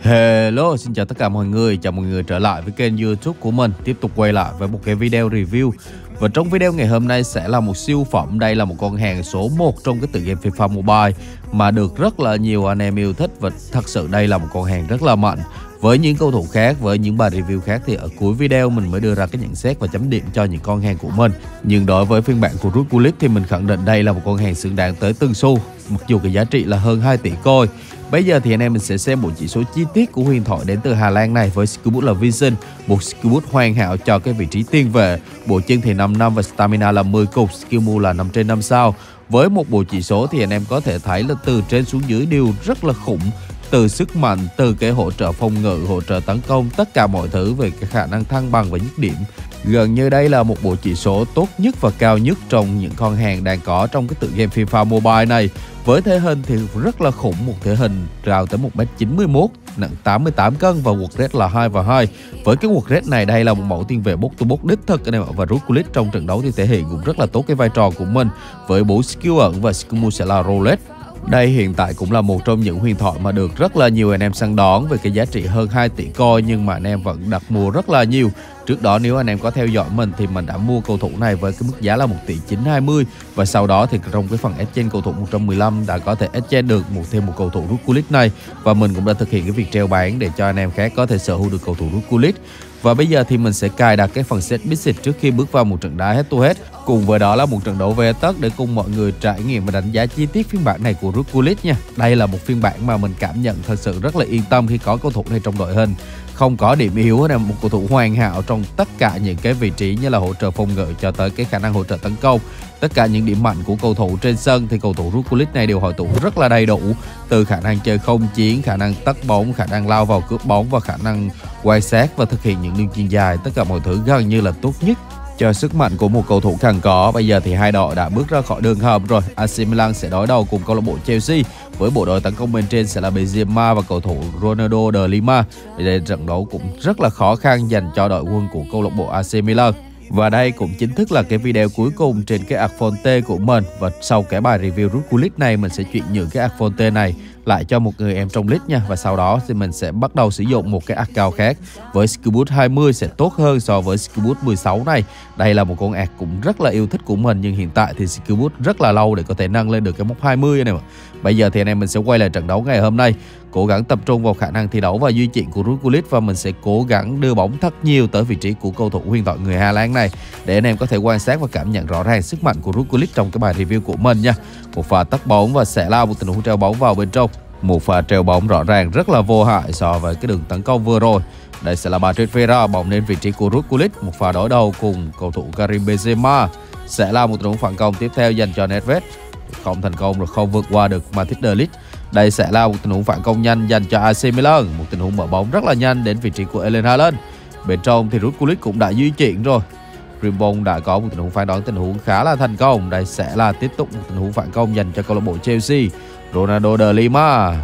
Hello, xin chào tất cả mọi người, chào mọi người trở lại với kênh YouTube của mình. Tiếp tục quay lại với một cái video review. Và trong video ngày hôm nay sẽ là một siêu phẩm. Đây là một con hàng số 1 trong cái tựa game FIFA Mobile mà được rất là nhiều anh em yêu thích. Và thật sự đây là một con hàng rất là mạnh. Với những cầu thủ khác, với những bài review khác thì ở cuối video mình mới đưa ra cái nhận xét và chấm điểm cho những con hàng của mình. Nhưng đối với phiên bản của Ruculit thì mình khẳng định đây là một con hàng xứng đáng tới từng xu. Mặc dù cái giá trị là hơn 2 tỷ coin. Bây giờ thì anh em mình sẽ xem bộ chỉ số chi tiết của huyền thoại đến từ Hà Lan này với skill boost là Vision, một skill boost hoàn hảo cho cái vị trí tiền vệ. Bộ chân thì 5 năm và stamina là 10 cục, skill move là 5 trên 5 sao. Với một bộ chỉ số thì anh em có thể thấy là từ trên xuống dưới đều rất là khủng. Từ sức mạnh, từ cái hỗ trợ phòng ngự, hỗ trợ tấn công, tất cả mọi thứ về cái khả năng thăng bằng và dứt điểm. Gần như đây là một bộ chỉ số tốt nhất và cao nhất trong những con hàng đang có trong cái tựa game FIFA Mobile này. Với thể hình thì rất là khủng, một thể hình cao tới 1m91, nặng 88 cân và quật rate là 2 và 2. Với cái quật rate này đây là một mẫu tiền vệ box to box đích thực anh em ạ. Và Ruculit trong trận đấu thì thể hiện cũng rất là tốt cái vai trò của mình với 4 skill ẩn và skill move sẽ là Roulette. Đây hiện tại cũng là một trong những huyền thoại mà được rất là nhiều anh em săn đón về cái giá trị hơn 2 tỷ coin, nhưng mà anh em vẫn đặt mua rất là nhiều. Trước đó nếu anh em có theo dõi mình thì mình đã mua cầu thủ này với cái mức giá là 1 tỷ 920 và sau đó thì trong cái phần exchange cầu thủ 115 đã có thể exchange được thêm một cầu thủ Ruculit này, và mình cũng đã thực hiện cái việc treo bán để cho anh em khác có thể sở hữu được cầu thủ Ruculit. Và bây giờ thì mình sẽ cài đặt cái phần set business trước khi bước vào một trận đá head to head. Cùng với đó là một trận đấu về tất để cùng mọi người trải nghiệm và đánh giá chi tiết phiên bản này của Ruculit nha. Đây là một phiên bản mà mình cảm nhận thật sự rất là yên tâm khi có cầu thủ này trong đội hình. Không có điểm yếu, là một cầu thủ hoàn hảo trong tất cả những cái vị trí như là hỗ trợ phòng ngự cho tới cái khả năng hỗ trợ tấn công. Tất cả những điểm mạnh của cầu thủ trên sân thì cầu thủ Ruculit này đều hội tụ rất là đầy đủ, từ khả năng chơi không chiến, khả năng tắt bóng, khả năng lao vào cướp bóng và khả năng quan sát và thực hiện những đường chuyền dài. Tất cả mọi thứ gần như là tốt nhất cho sức mạnh của một cầu thủ cần có. Bây giờ thì hai đội đã bước ra khỏi đường hầm rồi. AC Milan sẽ đối đầu cùng câu lạc bộ Chelsea với bộ đội tấn công bên trên sẽ là Benzema và cầu thủ Ronaldo de Lima. Đây trận đấu cũng rất là khó khăn dành cho đội quân của câu lạc bộ AC Milan. Và đây cũng chính thức là cái video cuối cùng trên cái Arfonte của mình. Và sau cái bài review Ruculit này mình sẽ chuyển nhượng cái Arfonte này lại cho một người em trong list nha. Và sau đó thì mình sẽ bắt đầu sử dụng một cái account khác với skill boost 20 sẽ tốt hơn so với skill boost 16 này. Đây là một con ạc cũng rất là yêu thích của mình, nhưng hiện tại thì skill boost rất là lâu để có thể nâng lên được cái mốc 20 này mà. Bây giờ thì anh em mình sẽ quay lại trận đấu ngày hôm nay, cố gắng tập trung vào khả năng thi đấu và di chuyển của Ruculit, và mình sẽ cố gắng đưa bóng thật nhiều tới vị trí của cầu thủ huyền thoại người Hà Lan này để anh em có thể quan sát và cảm nhận rõ ràng sức mạnh của Ruculit trong cái bài review của mình nha. Một pha tắt bóng và sẽ lao một tình huống treo bóng vào bên trong. Một pha treo bóng rõ ràng rất là vô hại so với cái đường tấn công vừa rồi. Đây sẽ là Patrick Vieira, bóng đến vị trí của Ruculit. Một pha đối đầu cùng cầu thủ Karim Benzema sẽ là một tình huống phản công tiếp theo dành cho Nedved. Không thành công rồi, không vượt qua được Matthijs de Ligt. Đây sẽ là một tình huống phản công nhanh dành cho AC Milan. Một tình huống mở bóng rất là nhanh đến vị trí của Erling Haaland. Bên trong thì Ruculit cũng đã di chuyển rồi. Rimbon đã có một tình huống phán đoán tình huống khá là thành công. Đây sẽ là tiếp tục một tình huống phản công dành cho câu lạc bộ Chelsea. Ronaldo de Lima.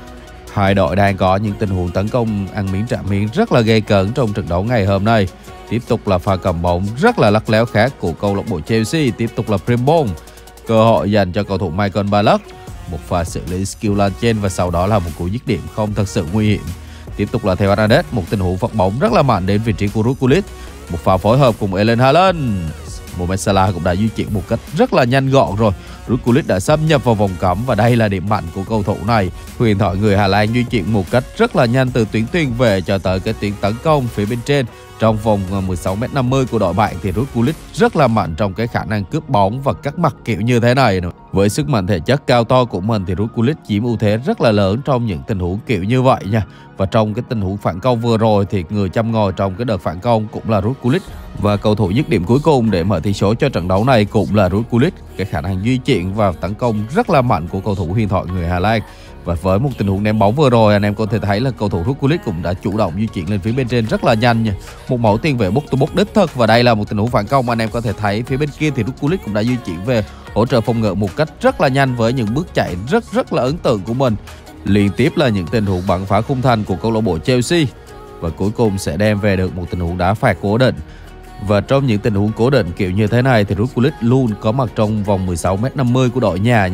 Hai đội đang có những tình huống tấn công ăn miếng trả miếng rất là gây cấn trong trận đấu ngày hôm nay. Tiếp tục là pha cầm bóng rất là lắc léo khác của câu lạc bộ Chelsea. Tiếp tục là Rimbon. Cơ hội dành cho cầu thủ Michael Ballack. Một pha xử lý skill lan trên và sau đó là một cú dứt điểm không thật sự nguy hiểm. Tiếp tục là Theo Hernandez, một tình huống phạt bóng rất là mạnh đến vị trí của Ruculit. Một pha phối hợp cùng Erling Haaland. Mohamed Salah cũng đã di chuyển một cách rất là nhanh gọn rồi. Ruculit đã xâm nhập vào vòng cấm và đây là điểm mạnh của cầu thủ này. Huyền thoại người Hà Lan di chuyển một cách rất là nhanh từ tuyến tiền vệ cho tới cái tuyến tấn công phía bên trên. Trong vòng 16m50 của đội bạn thì Ruculit rất là mạnh trong cái khả năng cướp bóng và cắt mặt kiểu như thế này. Với sức mạnh thể chất cao to của mình thì Ruculit chiếm ưu thế rất là lớn trong những tình huống kiểu như vậy nha. Và trong cái tình huống phản công vừa rồi thì người châm ngòi trong cái đợt phản công cũng là Ruculit. Và cầu thủ dứt điểm cuối cùng để mở tỷ số cho trận đấu này cũng là Ruculit. Cái khả năng di chuyển và tấn công rất là mạnh của cầu thủ huyền thoại người Hà Lan. Và với một tình huống ném bóng vừa rồi anh em có thể thấy là cầu thủ Ruculit cũng đã chủ động di chuyển lên phía bên trên rất là nhanh nha. Một mẫu tiền vệ box to box đích thực. Và đây là một tình huống phản công anh em có thể thấy phía bên kia thì Ruculit cũng đã di chuyển về hỗ trợ phòng ngự một cách rất là nhanh với những bước chạy rất là ấn tượng của mình. Liên tiếp là những tình huống bắn phá khung thành của câu lạc bộ Chelsea và cuối cùng sẽ đem về được một tình huống đá phạt cố định. Và trong những tình huống cố định kiểu như thế này thì Ruculit luôn có mặt trong vòng 16m50 của đội nhà nha.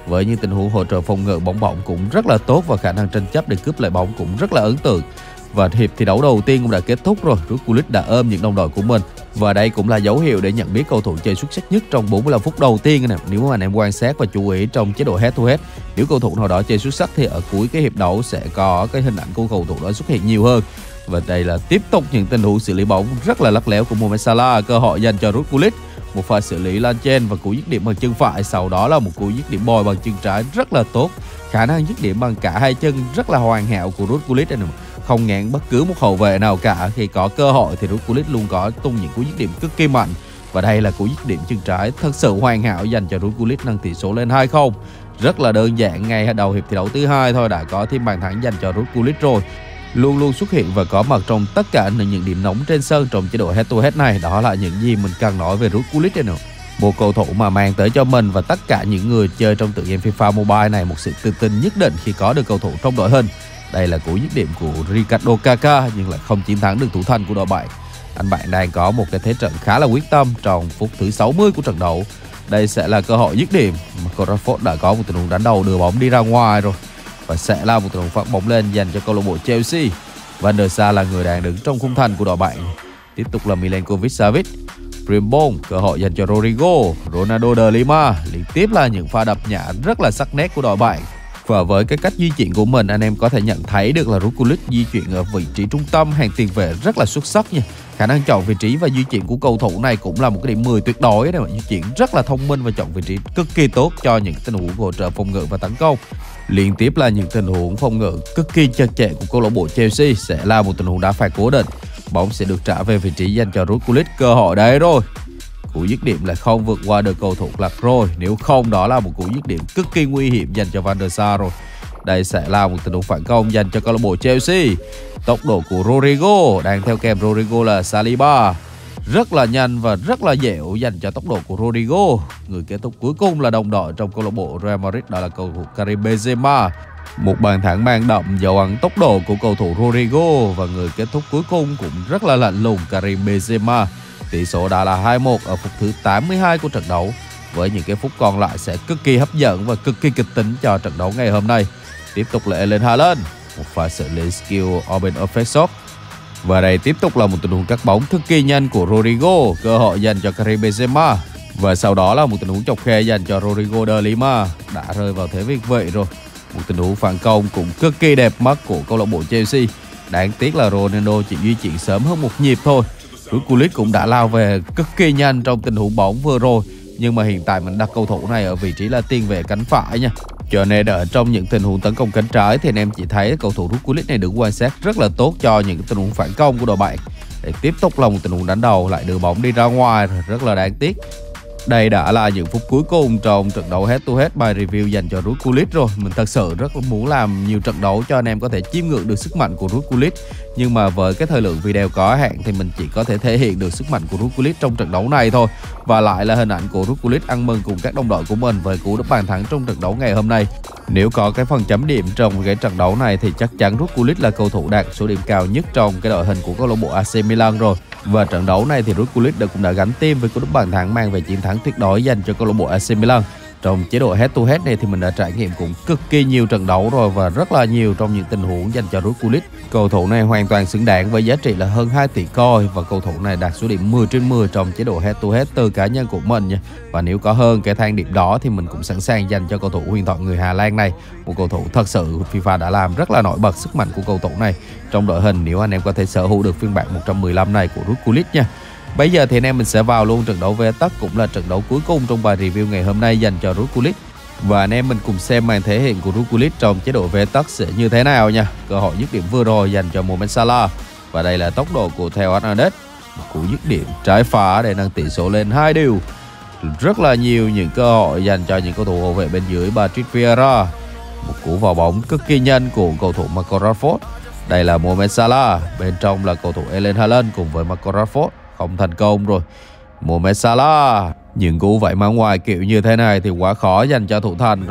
với những tình huống hỗ trợ phòng ngự bóng bổng cũng rất là tốt và khả năng tranh chấp để cướp lại bóng cũng rất là ấn tượng. Và hiệp thi đấu đầu tiên cũng đã kết thúc rồi, Ruud Gullit đã ôm những đồng đội của mình. Và đây cũng là dấu hiệu để nhận biết cầu thủ chơi xuất sắc nhất trong 45 phút đầu tiên này. Nếu mà anh em quan sát và chú ý trong chế độ head to head, nếu cầu thủ nào đó chơi xuất sắc thì ở cuối cái hiệp đấu sẽ có cái hình ảnh của cầu thủ đó xuất hiện nhiều hơn. Và đây là tiếp tục những tình huống xử lý bóng rất là lắt léo của Mohamed Salah, cơ hội dành cho Ruud Gullit. Một pha xử lý lan trên và cú dứt điểm bằng chân phải, sau đó là một cú dứt điểm bồi bằng chân trái rất là tốt. Khả năng dứt điểm bằng cả hai chân rất là hoàn hảo của Ruud Gullit này, không ngán bất cứ một hậu vệ nào cả. Khi có cơ hội thì Ruud Gullit luôn có tung những cú dứt điểm cực kỳ mạnh. Và đây là cú dứt điểm chân trái thật sự hoàn hảo dành cho Ruud Gullit, nâng tỷ số lên 2-0. Rất là đơn giản, ngay đầu hiệp thi đấu thứ hai thôi đã có thêm bàn thắng dành cho Ruud Gullit rồi. Luôn luôn xuất hiện và có mặt trong tất cả những điểm nóng trên sân trong chế độ head to head này. Đó là những gì mình cần nói về Ruud Gullit này nữa. Một cầu thủ mà mang tới cho mình và tất cả những người chơi trong tựa game FIFA Mobile này một sự tự tin nhất định khi có được cầu thủ trong đội hình. Đây là cú dứt điểm của Ricardo Kaká nhưng lại không chiến thắng được thủ thành của đội bạn. Anh bạn đang có một cái thế trận khá là quyết tâm trong phút thứ 60 của trận đấu. Đây sẽ là cơ hội dứt điểm mà Rashford đã có một tình huống đánh đầu đưa bóng đi ra ngoài rồi. Và sẽ là một tình huống phát bóng lên dành cho câu lạc bộ Chelsea. Van der Sar là người đang đứng trong khung thành của đội bạn. Tiếp tục là Milenkovic-Savic. Frimpong, cơ hội dành cho Rodrigo. Ronaldo de Lima. Liên tiếp là những pha đập nhả rất là sắc nét của đội bạn. Và với cái cách di chuyển của mình, anh em có thể nhận thấy được là Ruud Gullit di chuyển ở vị trí trung tâm hàng tiền vệ rất là xuất sắc nha. Khả năng chọn vị trí và di chuyển của cầu thủ này cũng là một cái điểm 10 tuyệt đối đấy, di chuyển rất là thông minh và chọn vị trí cực kỳ tốt cho những tình huống hỗ trợ phòng ngự và tấn công. Liên tiếp là những tình huống phòng ngự cực kỳ chặt chẽ của câu lạc bộ Chelsea, sẽ là một tình huống đá phạt cố định. Bóng sẽ được trả về vị trí dành cho Ruud Gullit, cơ hội đấy rồi. Cú dứt điểm lại không vượt qua được cầu thủ Lạc rồi, nếu không đó là một cú dứt điểm cực kỳ nguy hiểm dành cho Van der Sar rồi. Đây sẽ là một tình huống phản công dành cho câu lạc bộ Chelsea. Tốc độ của Rodrigo, đang theo kèm Rodrigo là Saliba. Rất là nhanh và rất là dẻo dành cho tốc độ của Rodrigo. Người kết thúc cuối cùng là đồng đội trong câu lạc bộ Real Madrid, đó là cầu thủ Karim Benzema. Một bàn thắng mang đậm dấu ấn tốc độ của cầu thủ Rodrigo và người kết thúc cuối cùng cũng rất là lạnh lùng, Karim Benzema. Tỷ số đã là 2-1 ở phút thứ 82 của trận đấu. Với những cái phút còn lại sẽ cực kỳ hấp dẫn và cực kỳ kịch tính cho trận đấu ngày hôm nay. Tiếp tục là Erling Haaland, một pha xử lý skill open offside shot. Và đây tiếp tục là một tình huống cắt bóng cực kỳ nhanh của Rodrigo, cơ hội dành cho Karim Benzema. Và sau đó là một tình huống chọc khe dành cho Rodrigo de Lima, đã rơi vào thế việt vị rồi. Một tình huống phản công cũng cực kỳ đẹp mắt của câu lạc bộ Chelsea. Đáng tiếc là Ronaldo chỉ di chuyển sớm hơn một nhịp thôi. Ruud Gullit cũng đã lao về cực kỳ nhanh trong tình huống bóng vừa rồi, nhưng mà hiện tại mình đặt cầu thủ này ở vị trí là tiền vệ cánh phải nha. Cho nên ở trong những tình huống tấn công cánh trái thì anh em chỉ thấy cầu thủ Ruud Gullit này đứng quan sát rất là tốt cho những tình huống phản công của đội bạn. Để tiếp tục là một tình huống đánh đầu, lại đưa bóng đi ra ngoài, rất là đáng tiếc. Đây đã là những phút cuối cùng trong trận đấu head to head bài review dành cho Ruud Gullit rồi. Mình thật sự rất muốn làm nhiều trận đấu cho anh em có thể chiêm ngưỡng được sức mạnh của Ruud Gullit. Nhưng mà với cái thời lượng video có hạn thì mình chỉ có thể thể hiện được sức mạnh của Ruud Gullit trong trận đấu này thôi. Và lại là hình ảnh của Ruud Gullit ăn mừng cùng các đồng đội của mình với cú đúp bàn thắng trong trận đấu ngày hôm nay. Nếu có cái phần chấm điểm trong cái trận đấu này thì chắc chắn Ruud Gullit là cầu thủ đạt số điểm cao nhất trong cái đội hình của câu lạc bộ AC Milan rồi. Và trận đấu này thì Ruud Gullit cũng đã gánh tim với cú đúp bàn thắng mang về chiến thắng tuyệt đối dành cho câu lạc bộ AC Milan. Trong chế độ head to head này thì mình đã trải nghiệm cũng cực kỳ nhiều trận đấu rồi và rất là nhiều trong những tình huống dành cho Ruud Gullit. Cầu thủ này hoàn toàn xứng đáng với giá trị là hơn 2 tỷ coin và cầu thủ này đạt số điểm 10/10 trong chế độ head to head từ cá nhân của mình nha. Và nếu có hơn cái thang điểm đó thì mình cũng sẵn sàng dành cho cầu thủ huyền thoại người Hà Lan này. Một cầu thủ thật sự FIFA đã làm rất là nổi bật sức mạnh của cầu thủ này trong đội hình, nếu anh em có thể sở hữu được phiên bản 115 này của Ruud Gullit nha. Bây giờ thì anh em mình sẽ vào luôn trận đấu về tắc, cũng là trận đấu cuối cùng trong bài review ngày hôm nay dành cho Ruud Gullit. Và anh em mình cùng xem màn thể hiện của Ruud Gullit trong chế độ về tắc sẽ như thế nào nha. Cơ hội dứt điểm vừa rồi dành cho Mohamed Salah. Và đây là tốc độ của Theo Hernandez. Một cú dứt điểm trái phá để nâng tỷ số lên 2-2. Rất là nhiều những cơ hội dành cho những cầu thủ hậu vệ bên dưới Patrick Vieira. Một cú vào bóng cực kỳ nhanh của cầu thủ Marco Rashford. Đây là Mohamed Salah, bên trong là cầu thủ Erling Haaland cùng với Marco Rashford. Không thành công rồi. Mohamed Salah, những cú vẫy má ngoài kiểu như thế này thì quá khó dành cho thủ thành rồi.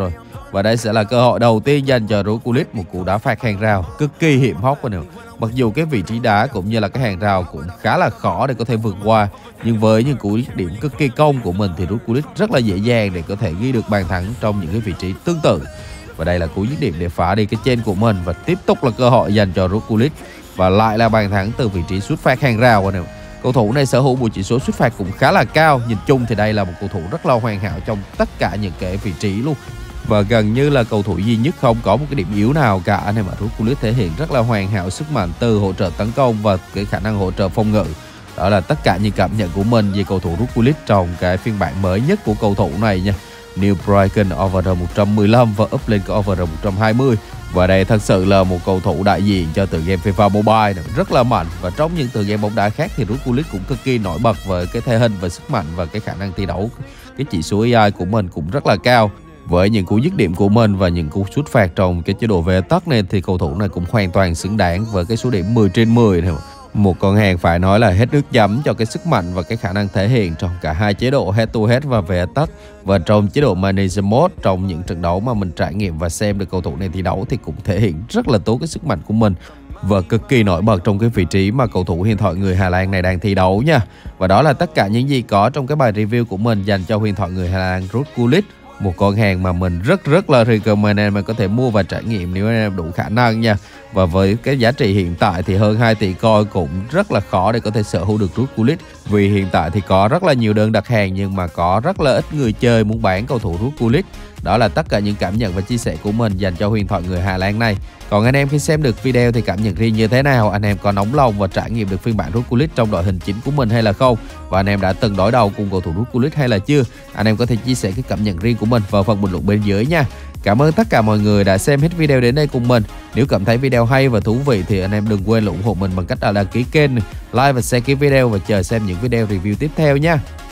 Và đây sẽ là cơ hội đầu tiên dành cho Ruculit, một cú đá phạt hàng rào cực kỳ hiểm hóc nữa. Mặc dù cái vị trí đá cũng như là cái hàng rào cũng khá là khó để có thể vượt qua, nhưng với những cú dứt điểm cực kỳ công của mình thì Ruculit rất là dễ dàng để có thể ghi được bàn thắng trong những cái vị trí tương tự. Và đây là cú dứt điểm để phá đi cái trên của mình, và tiếp tục là cơ hội dành cho Ruculit và lại là bàn thắng từ vị trí sút phạt hàng rào nữa. Cầu thủ này sở hữu một chỉ số sút phạt cũng khá là cao. Nhìn chung thì đây là một cầu thủ rất là hoàn hảo trong tất cả những cái vị trí luôn. Và gần như là cầu thủ duy nhất không có một cái điểm yếu nào cả. Anh em mà Ruculit thể hiện rất là hoàn hảo sức mạnh từ hỗ trợ tấn công và cái khả năng hỗ trợ phòng ngự. Đó là tất cả những cảm nhận của mình về cầu thủ Ruculit trong cái phiên bản mới nhất của cầu thủ này nha. New Brighton over 115 và up lên cái over 120. Và đây thật sự là một cầu thủ đại diện cho tựa game FIFA Mobile rất là mạnh. Và trong những tựa game bóng đá khác thì Ruculit cũng cực kỳ nổi bật với cái thể hình và sức mạnh và cái khả năng thi đấu. Cái chỉ số AI của mình cũng rất là cao. Với những cú dứt điểm của mình và những cú sút phạt trong cái chế độ về tốc này thì cầu thủ này cũng hoàn toàn xứng đáng với cái số điểm 10 trên 10 này. Một con hàng phải nói là hết nước chấm cho cái sức mạnh và cái khả năng thể hiện trong cả hai chế độ head to head và về tốc. Và trong chế độ manager mode, trong những trận đấu mà mình trải nghiệm và xem được cầu thủ này thi đấu thì cũng thể hiện rất là tốt cái sức mạnh của mình và cực kỳ nổi bật trong cái vị trí mà cầu thủ huyền thoại người Hà Lan này đang thi đấu nha. Và đó là tất cả những gì có trong cái bài review của mình dành cho huyền thoại người Hà Lan Ruculit. Một con hàng mà mình rất là recommend anh em có thể mua và trải nghiệm nếu anh em đủ khả năng nha. Và với cái giá trị hiện tại thì hơn 2 tỷ coin cũng rất là khó để có thể sở hữu được Ruculit. Vì hiện tại thì có rất là nhiều đơn đặt hàng nhưng mà có rất là ít người chơi muốn bán cầu thủ Ruculit. Đó là tất cả những cảm nhận và chia sẻ của mình dành cho huyền thoại người Hà Lan này. Còn anh em khi xem được video thì cảm nhận riêng như thế nào? Anh em có nóng lòng và trải nghiệm được phiên bản Ruculit trong đội hình chính của mình hay là không? Và anh em đã từng đối đầu cùng cầu thủ Ruculit hay là chưa? Anh em có thể chia sẻ cái cảm nhận riêng của mình vào phần bình luận bên dưới nha. Cảm ơn tất cả mọi người đã xem hết video đến đây cùng mình. Nếu cảm thấy video hay và thú vị thì anh em đừng quên ủng hộ mình bằng cách đăng ký kênh, like và share cái video và chờ xem những video review tiếp theo nha.